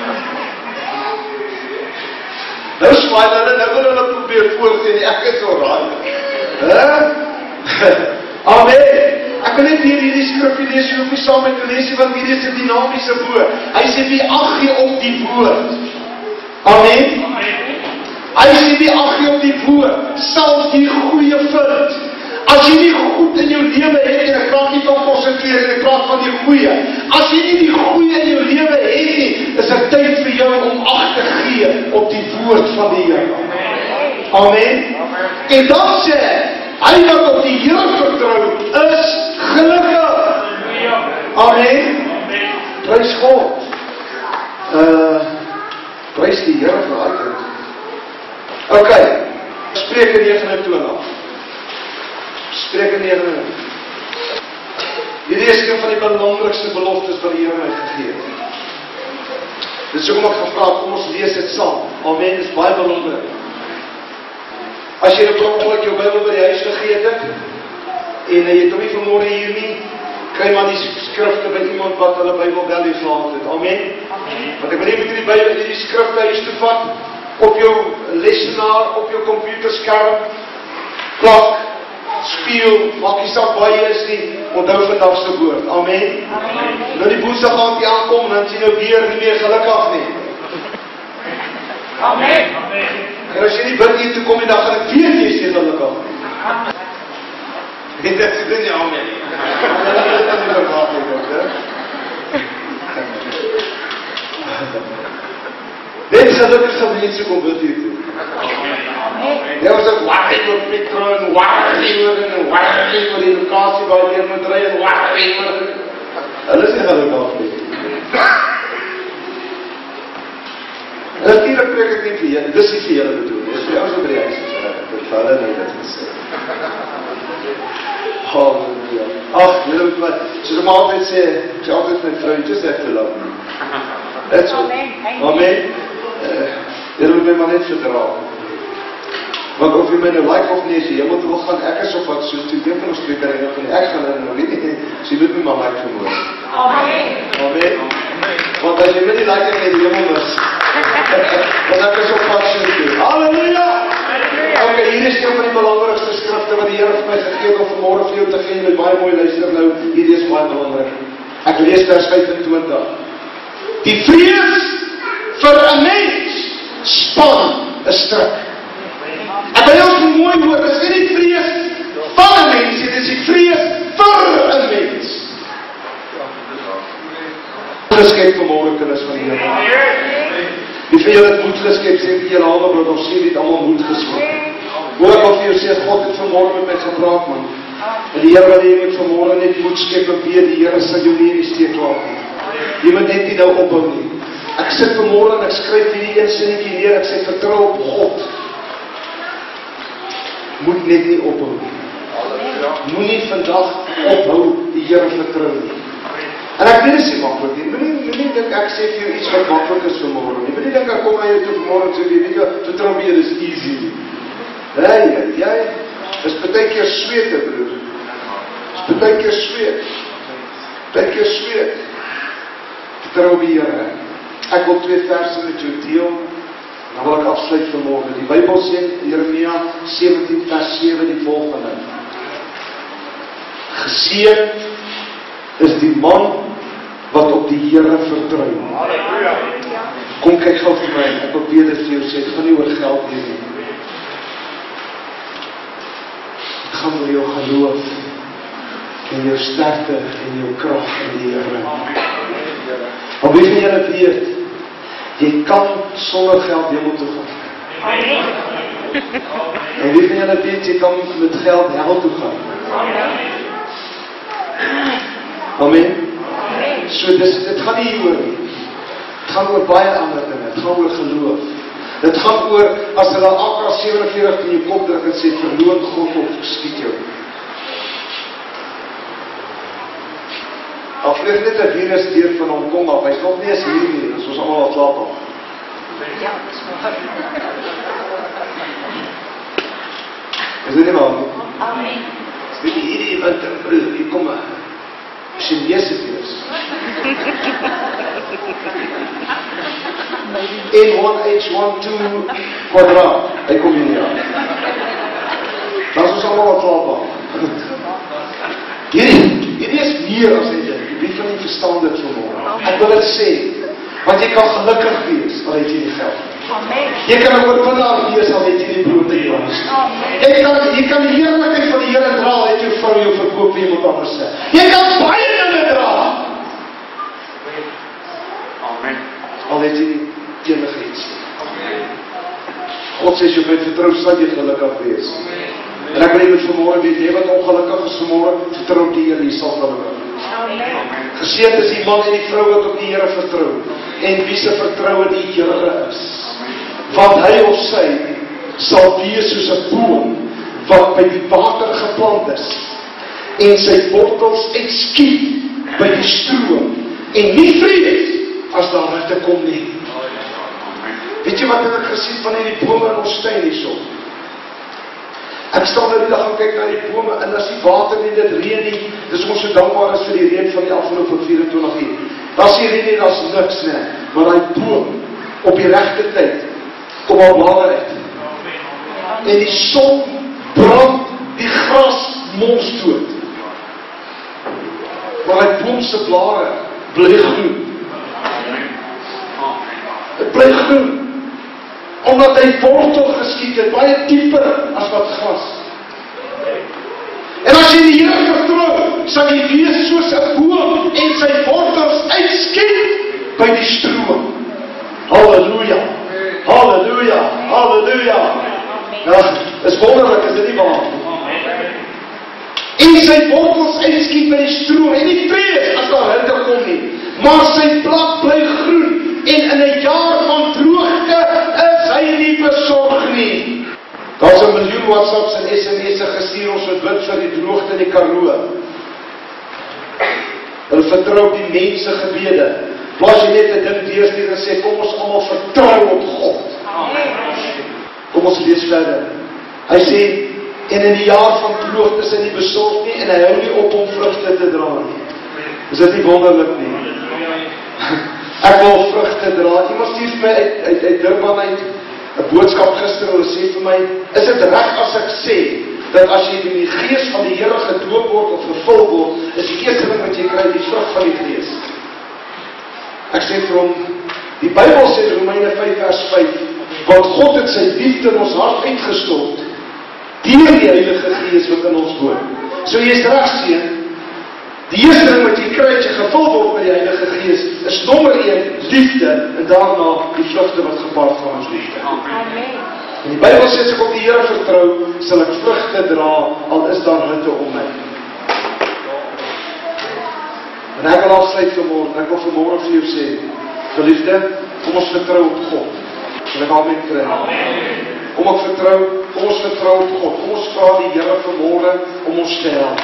[SPEAKER 2] Nou swaai hulle, nou wil hulle probeer voorsien, ek is alraai. He? Amen. Ek wil net hier hierdie skrifie lees, jy hoef nie saam met te lees, want hier is 'n dinamiese woord. Hy sê, wie ag gee op die woord. Amen. Hy sê, wie ag gee op die woord, sal die goeie vind. As jy nie goed in jou lewe het, en ek praat nie van konsentreer, en ek praat van die goeie. As jy nie die goeie in jou lewe het nie, is dit tyd vir jou om ag te gee op die woord van die Here. Amen. En dan sê, hy wat op die Here vertrou, is gelukkig. Amen. Prys God. Uh, prys die Here vir daai kind. Ok, Spreuke negen en twintig. Spreuke negen en twintig. Hierdie is een van die belangrikste beloftes wat die Here my gegee het. Dit is hoekom ek gevra het, kom ons lees dit saam. Amen, dit is baie belangrik. As jy per ongeluk jou Bybel by die huis vergeet het, en jy het hom nie vanmôre hier nie, kry maar die skrifte by iemand wat hulle Bybel wel hier gehad het. Amen. Want ek wil nie met die Bybel en die skrifte huis toe vat, op jou lesenaar, op jou computerskerm, plak, speel, maak nie saak waar jy is nie, onthou vandag se woord. Amen.
[SPEAKER 3] Amen.
[SPEAKER 2] Nou die woensdag gaan jy aankom, en dan sien jy weer nie meer gelukkig nie.
[SPEAKER 3] Amen.
[SPEAKER 2] En as jy nie bid hier toe kom, en dan gaan ek weer nie sê gelukkig nie. En dit is nie amen. Dat is nie verwacht nie, hè? Net gelukkige mense kom bid hier toe. Daar was ek worry oor petrol en worry oor en worry oor die lokasie waar jy moet ry en worry oor. Hulle is nie gelukkig nie. Natuurlijk preek ek nie vir julle, dis nie vir julle bedoel. Dis vir jou so by die huis, vir hulle nie dit gesê. Halleluja. Ach, julle moet maar, soos ek altyd sê, ek sê altyd my vrou, just have to love me. That's all. Amen. Julle moet my maar net verdra. Want of jy my nou like of nie, as jy moet wil gaan, ek is op wat soos die deel van ons spreker, en ek gaan in nou weet nie, so jy moet my maar like vermoor.
[SPEAKER 3] Amen.
[SPEAKER 2] Amen. Want as jy my nie like en jy die hemel is, dan ek is op wat soos toe. Halleluja! Ok, hier is een van die belangrikste skrifte wat die Here vir my gegee het om vanmôre vir jou te gee, met baie mooi luister nou, hierdie is baie belangrik. Ek lees vers vyf-en-twintig. Die vrees vir 'n mens span 'n stryk. En by ons mooi woord, dit is nie die vrees van 'n mens, dit is die vrees vir 'n mens. Geskep vanmôre kinders van die Here. Wie vir julle het moed geskep, sê vir julle almal brood of sê dit almal moed geskep. Hoor ek al vir jou sê, God het vanmôre met my gepraat, man. En die Here wat jy moet vanmôre net moed skep en weet, die Here sal jou nie in die steek laat nie. Jy moet net nie nou ophou nie. Ek sit vanmôre en ek skryf hierdie een sinnetjie neer, ek sê vertrou op God. Moet net nie ophou nie. Moenie vandag ophou die Here vertrou nie. En ek weet dit is nie maklik nie. Moenie moenie dink ek sê vir jou iets wat maklik is vanmôre nie. Moenie dink ek kom na jou toe vanmôre en sê jy weet jy, vertrou my, dit is easy nie. Hey, jy is baie keer sweete, broer. Is baie keer sweet. Baie keer sweet. Vertrou op die Here. Ek wil twee verse met jou deel. Dan wil ek afsluit vanmôre. Die Bybel sê in Jeremia sewentien vers sewe die volgende. Geseën is die man wat op die Here vertrou. Halleluja. Kom kyk gou vir my. Ek wil weer dit vir jou sê, dit gaan nie oor geld hier nie. Dit gaan oor jou geloof en jou sterkte en jou krag in die Here. Maar wie van julle weet, jy kan sonder geld hemel toe gaan.
[SPEAKER 3] Amen.
[SPEAKER 2] En wie van julle weet, jy kan met geld hel toe gaan. Amen. So dis, dit gaan nie oor nie. Het gaan oor baie ander dinge. Het gaan oor geloof. Dit gaan oor, as hulle A K sewenenveertig in jou kop druk en sê, verloon God of skiet jou. Al vlieg net 'n virus deur van Hong Kong af, hy's nog nie eens hier nie, dis ons almal al slaap al.
[SPEAKER 3] Ja, dis waar.
[SPEAKER 2] Is dit nie maar nie?
[SPEAKER 3] Amen.
[SPEAKER 2] Weet jy, hierdie winter, broer, hier kom 'n Chinese virus. N one H one two kwadraat, hy kom hier nie aan. Dan is ons almal al slaap al. Hierdie, hierdie is meer as dit. Wie van nie verstaan dit vanmôre? Ek wil dit sê, want jy kan gelukkig wees al het jy die geld.
[SPEAKER 3] Amen.
[SPEAKER 2] Jy kan 'n oorwinnaar wees al het jy die brood in jou hand.
[SPEAKER 3] Amen.
[SPEAKER 2] Jy kan jy kan die heerlikheid van die Here dra al het jou vrou jou verkoop vir iemand anders sê. Jy kan baie dinge dra.
[SPEAKER 4] Amen.
[SPEAKER 2] Al het jy nie enigiets nie. God sê jy moet vertrou sal jy gelukkig wees. En ek wil jy met vanmôre weet, jy wat ongelukkig is vanmôre, vertrou die Here, jy sal gelukkig wees. Geseën is die man en die vrou wat op die Here vertrou en wie se vertroue die Here is. Want hy of sy sal wees soos 'n boom wat by die water geplant is en sy wortels uitskiet by die stroom en nie vrees as daar hitte kom nie. Weet jy wat het ek gesien van die bome in ons tuin hierso? Ek staan nou die dag en kyk na die bome en as die water nie, dit reën nie, dis ons so dankbaar is vir die reën van die afgelope vyf-en-twintig uur. As die reën nie, dat is niks nie, maar die boom op die regte tyd kom al blare uit. En die son brand die gras mons dood. Maar die boomse blare bly groen. Het bly groen. Omdat hy wortel geskiet het, baie dieper as wat gras. En as jy die Here vertrou, sal jy wees soos 'n boom en sy wortels uitskiet by die stroom. Halleluja! Halleluja! Halleluja! Ja, is wonderlik, is dit nie waar? En sy wortels uitskiet by die stroom en nie vrees as daar hitte kom nie, maar sy blad bly groen en in 'n jaar van droogte is hy nie besorg nie. Daar is 'n miljoen WhatsApps en S M S'e gestuur, ons moet bid vir die droogte in die Karoo. Hulle vertrou op die mense gebede. Plaas jy net 'n ding deurstuur en sê, kom ons almal vertrou op God. Kom ons lees verder. Hy sê, en in die jaar van droogte is hy nie besorg nie, en hy hou nie op om vrugte te dra nie. Is dit nie wonderlik nie? Ek wil vrugte dra. Iemand stuur vir my uit, uit, uit Durban uit, 'n boodskap gister, hulle sê vir my, is dit reg as ek sê, dat as jy in die gees van die Here gedoop word of gevul word, is die eerste ding wat jy kry, die vrug van die gees. Ek sê vir hom, die Bybel sê Romeine vyf vers vyf, want God het sy liefde in ons hart uitgestort, deur die Heilige Gees wat in ons woon. So jy is reg seun, die eerste ding wat jy kry, as jy gevul word met die Heilige Gees, is nommer een, liefde, en daarna die vrugte wat gepaard van ons liefde.
[SPEAKER 3] Amen.
[SPEAKER 2] En die Bybel sê, as ek op die Here vertrou, sal ek vrugte dra, al is daar hitte om my. En ek wil afsluit vanmorgen, ek wil vanmorgen vir jou sê, geliefde, kom ons vertrou op God. Wil ek amen kry? Kom ek vertrou, kom ons vertrou op God. Kom ons vra die Here vanmorgen om ons te help.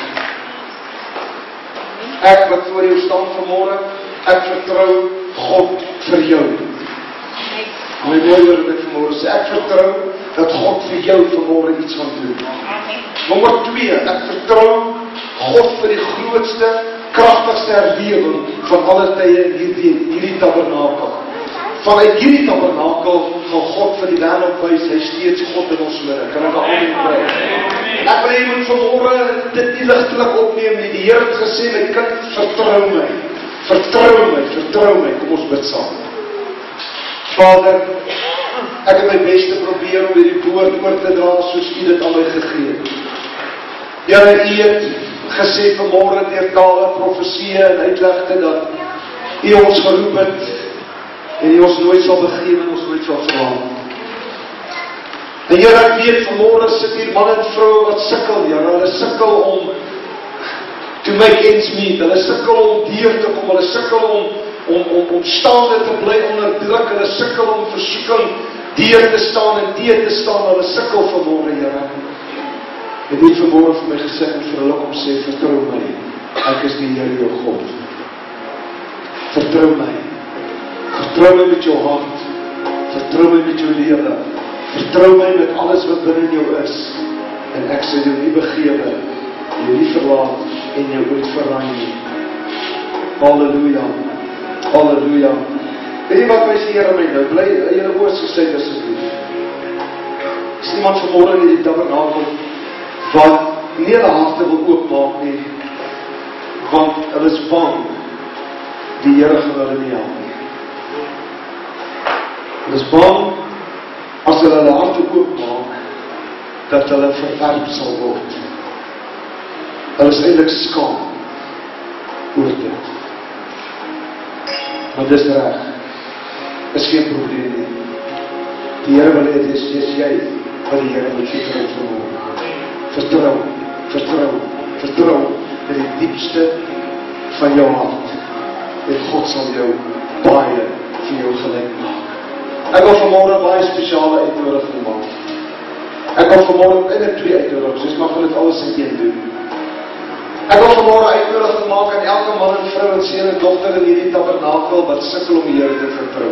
[SPEAKER 2] Ek wat voor jou staan vanmorgen, ek vertrou God vir jou. My mooi wil ek vanmorgen sê, ek vertrou dat God vir jou vanmorgen iets gaan doen. Nommer twee, ek vertrou God vir die grootste, kragtigste herlewing van alle tye in hierdie, hierdie tabernakel. Vanuit hierdie tabernakel gaan God vir die wêreld wys, hy steeds God in ons midde. Kan ek amen kry? Ek wil jy moet vanmorgen dit nie ligtelik opneem nie. Die Here het gesê, my kind, vertrou my. Vertrou my, vertrou my. Kom ons bid saam. Vader, ek het my beste probeer om hierdie woord oor te dra, soos U dit aan my gegee het. Here, U het gesê vanmorgen deur tale, profesie en uitlegte dat U ons geroep het en U ons nooit sal begewe en ons nooit sal verlaat. En Here, ek weet vanmorgen sit hier man en vrou wat sukkel, Here, hulle sukkel om to make ends meet, hulle sukkel om deur te kom, hulle sukkel om om om om staande te bly onder druk, hulle sukkel om versoeking deur te staan en teer te staan, hulle sukkel vanmorgen, Here. En U het vanmorgen vir my gesê en vir hulle om sê, vertrou my, ek is die Here jou God. Vertrou my. Vertrou my met jou hart. Vertrou my met jou lewe. Vertrou my met alles wat binne jou is. En ek sal jou nie begewe, jou nie verlaat en jou ooit verraai nie. Halleluja. Halleluja. Weet jy wat wys die Here my nou? Bly in julle oor gesê asseblief. Is iemand vanmorgen in die tabernakel wat nie hulle harte wil oopmaak nie, want hulle is bang die Here gaan hulle nie help nie. Hulle is bang as hulle hulle harte oopmaak dat hulle verwerp sal word. Hulle is eintlik skaam oor dit. Maar dis reg. Is geen probleem nie. Die Here wil hê dis dis jy wat die Here wil sê vir ons vanmorgen. Vertrou, vertrou, vertrou in die diepste van jou hart. En God sal jou baie vir jou gelyk maak. Ek wil vanmorgen baie spesiale uitnodiging maak. Ek wil vanmorgen eintlik twee uitnodigings, dus ek mag dit alles in een doen. vanmôre uitnodig gemaak aan elke man en vrou en seun en dogter in hierdie tabernakel wat sukkel om die Here te vertrou.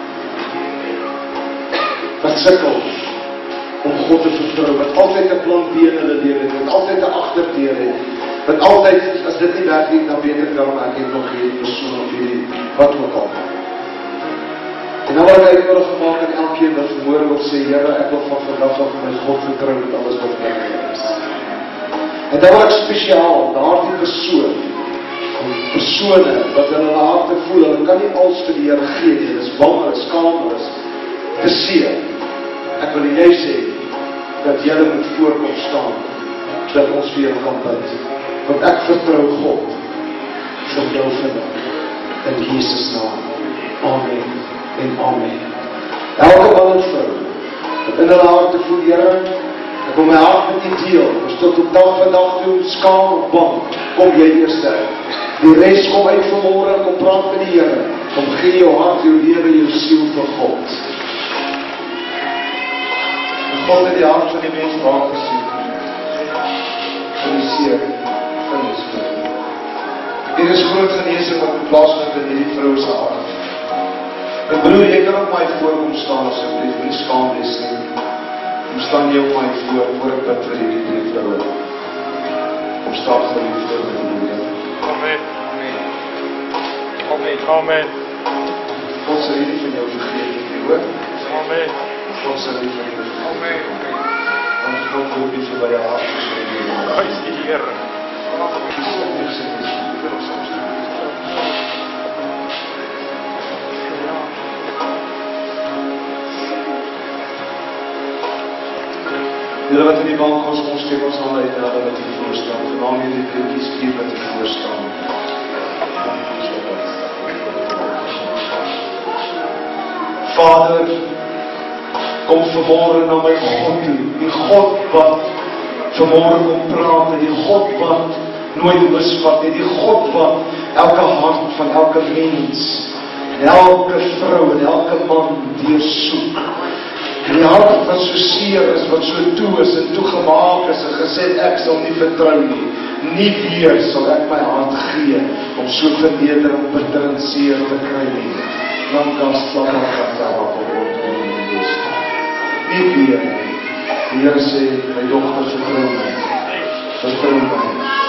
[SPEAKER 2] Wat sukkel om God te vertrou, wat altyd 'n plan B in hulle lewe het, wat altyd 'n agterdeur het, wat altyd, as dit nie werk nie, dan weet ek daarom ek het nog hierdie persoon of hierdie, wat ook al. En nou wat ek wil gemaak aan elkeen wat vanmôre wil sê, Here, ek wil van vandag af my God vertrou met alles wat ek is. En dan wil ek spesiaal daardie persoon, persone wat in hulle harte voel, hulle kan nie alles vir die Here gee nie, dis bang, is skaam, is te seer. Ek wil jy sê, dat julle moet voorkom staan, dat ons vir jou kan bid. Want ek vertrou God, vir jou vandag, in Jesus naam. Amen en amen. Elke man en vrou, wat in hulle harte voel, Here, ek wil my hart met die deel, ons tot op dag vandag toe, skaam of bang, kom jy eerst uit. Die rest kom uit vanmôre, kom praat met die Here, kom gee jou hart, jou lewe, jou siel vir God. En God het die hart van die mens raak gesien, van die seer, van die seer. Hier is groot genesing wat plaasvind in hierdie vrou se hart. En broer, jy kan op my voorkom staan, asseblief, nie skaam wees nie. Kom staan jy op my voor, voor ek bid vir hierdie drie vroue. Kom staan vir die voor met die Here.
[SPEAKER 4] Amen. Amen. Amen.
[SPEAKER 2] God sal hierdie van jou vergeet, nie hoor?
[SPEAKER 4] Amen.
[SPEAKER 2] God sal hierdie van jou vergeet.
[SPEAKER 4] Amen.
[SPEAKER 2] Want God wil nie vir by jou hart gesê nie.
[SPEAKER 4] Prys die Here. Julle wat in die bank ons ons steek ons hande uit nadat wat hier voorstaan, vernaam jy die blikkies hier wat hier voorstaan. Vader, kom vanmôre na my God toe, die God wat vanmôre kom praat, die God wat nooit misvat, die God wat elke hart van elke mens, elke vrou en elke man deursoek. En die hart wat so seer is, wat so toe is en toegemaak is en gesê ek sal nie vertrou nie. Nie weer sal ek my hart gee om so vernedering, bitter en seer te kry nie. Lankas vlakkatarap op ons wees. Nie weer nie. Die Here sê, my dogter vertrou my. Vertrou my.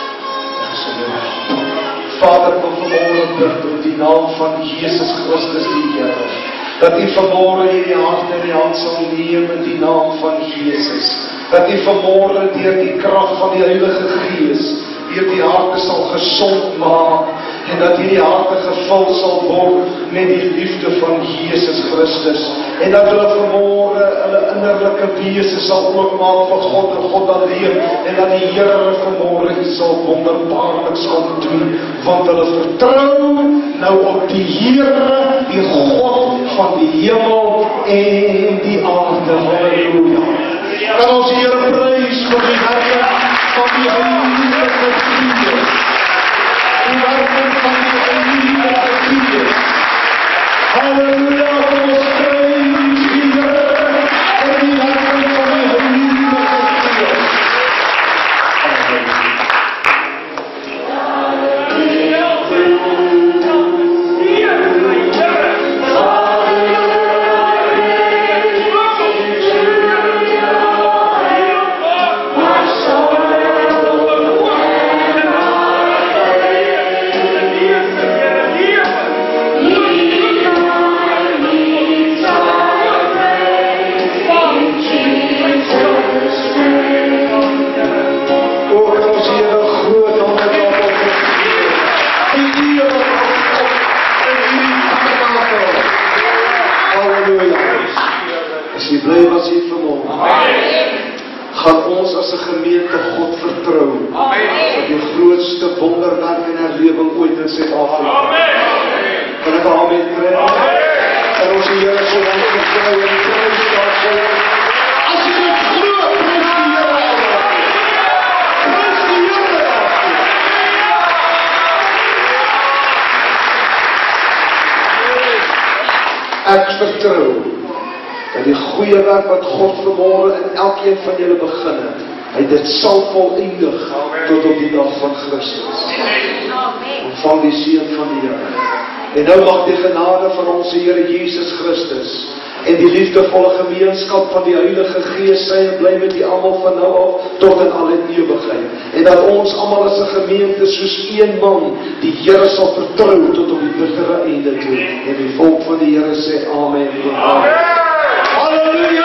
[SPEAKER 4] Vader, kom vanmôre bid in die naam van Jesus Christus die Here. Dat U vanmôre hierdie hart in die hand sal neem in die naam van Jesus. Dat U vanmôre deur die krag van die Heilige Gees deur die harte sal gesond maak en dat hierdie harte gevul sal word met die liefde van Jesus Christus en dat hulle vanmôre hulle innerlike wese sal oopmaak vir God en God alleen en dat die Here hulle vanmôre sal wonderbaarliks sal doen want hulle vertrou nou op die Here, die God van die hemel en die aarde. Halleluja. Kan ons die Here prys vir die werking van die Heilige Gees. Die werking van die Heilige Gees. Halleluja, kom ons prys die Here vir die werking van die Heilige Gees. Gaan ons as 'n gemeente God vertrou. Amen. Vir die grootste wonderwerk en herlewing ooit in Suid-Afrika. Amen. Kan ek amen kry? Amen. Kan ons die Here so lank vertrou en prys daarvoor. As jy dit glo, prys die Here daarvoor. Prys die Here daarvoor. Ek vertrou dat die goeie werk wat God vanmôre in elkeen van julle begin het,
[SPEAKER 2] Hy dit sal volëindig tot op die dag van Christus. Ontvang die seën van die Here. En nou mag die genade van ons Here Jesus Christus en die liefdevolle gemeenskap van die Heilige Gees sy en bly met die almal van nou af tot in alle ewigheid. En dat ons almal as 'n gemeente soos een man die Here sal vertrou tot op die bittere einde toe. En die volk van die Here sê amen. Amen. Halleluja!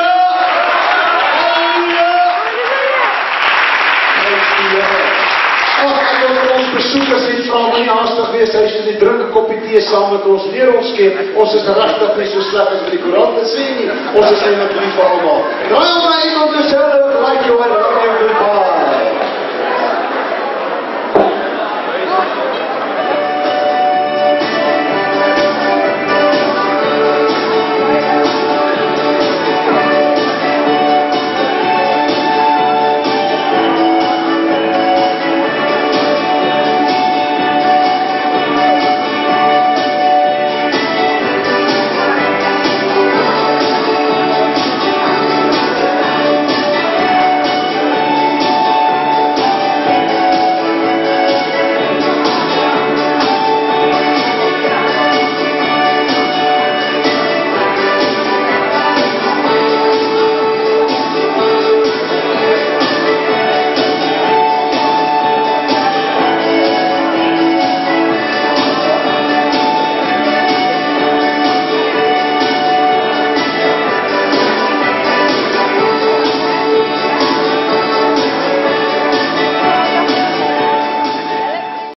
[SPEAKER 2] Ag, ek wil vir ons besoekers net vra om nie haastig wees, hy is in die drink 'n koppie tee saam met ons, leer ons ken, ons is regtig nie so sleg as wat die koerante sê nie, ons is net 'n brief vir almal. Raai maar iemand te sê, like jou en love jou goodbye.